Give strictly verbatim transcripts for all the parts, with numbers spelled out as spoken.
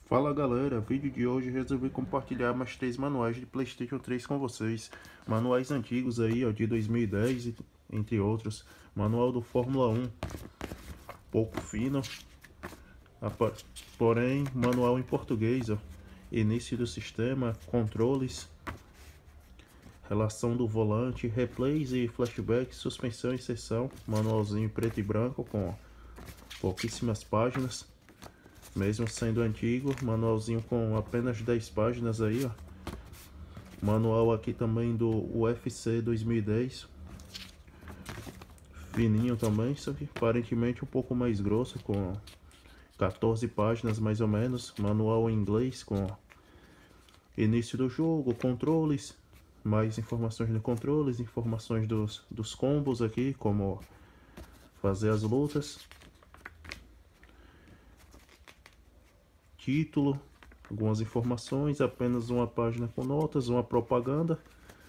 Fala galera, vídeo de hoje resolvi compartilhar mais três manuais de PlayStation três com vocês. Manuais antigos aí, ó, de dois mil e dez, entre outros. Manual do Fórmula um, pouco fino, porém manual em português, ó. Início do sistema, controles, relação do volante, replays e flashbacks, suspensão e seção. Manualzinho preto e branco com pouquíssimas páginas. Mesmo sendo antigo, manualzinho com apenas dez páginas aí, ó. Manual aqui também do U F C dois mil e dez. Fininho também, só que aparentemente um pouco mais grosso, com quatorze páginas mais ou menos. Manual em inglês com início do jogo, controles, mais informações de controles, informações dos, dos combos aqui, como fazer as lutas. Título, algumas informações, apenas uma página com notas, uma propaganda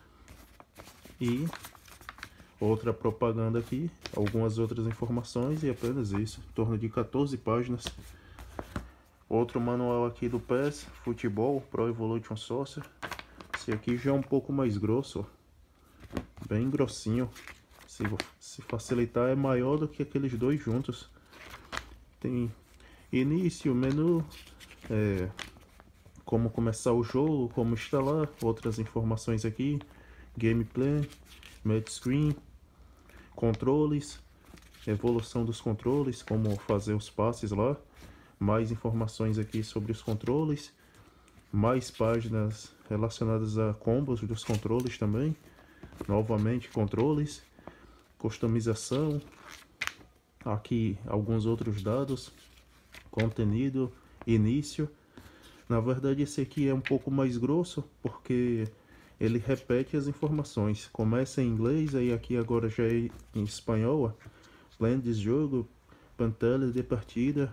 e outra propaganda aqui, algumas outras informações e apenas isso, em torno de quatorze páginas. Outro manual aqui do P E S, Futebol, Pro Evolution Soccer. Esse aqui já é um pouco mais grosso, ó. Bem grossinho, se, se facilitar é maior do que aqueles dois juntos. Tem início, menu, É, como começar o jogo, como instalar, outras informações aqui, gameplay, match screen, controles, evolução dos controles, como fazer os passes lá, mais informações aqui sobre os controles, mais páginas relacionadas a combos dos controles também, novamente controles, customização, aqui alguns outros dados, conteúdo, início. Na verdade esse aqui é um pouco mais grosso, porque ele repete as informações. Começa em inglês, aí aqui agora já é em espanhol. Plan de jogo, pantalha de partida.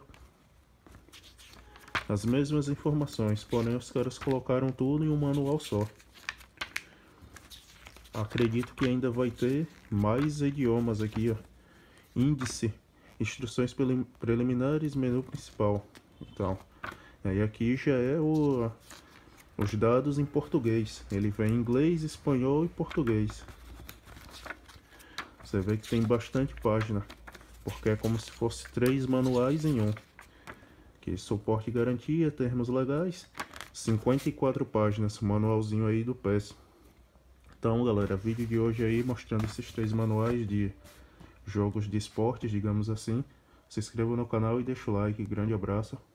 As mesmas informações, porém os caras colocaram tudo em um manual só. Acredito que ainda vai ter mais idiomas aqui, ó. Índice, instruções preliminares, menu principal. Então, aí aqui já é o, os dados em português. Ele vem em inglês, espanhol e português. Você vê que tem bastante página, porque é como se fosse três manuais em um. Aqui, suporte e garantia, termos legais, cinquenta e quatro páginas, manualzinho aí do P E S. Então galera, vídeo de hoje aí mostrando esses três manuais de jogos de esportes, digamos assim. Se inscreva no canal e deixa o like. Grande abraço.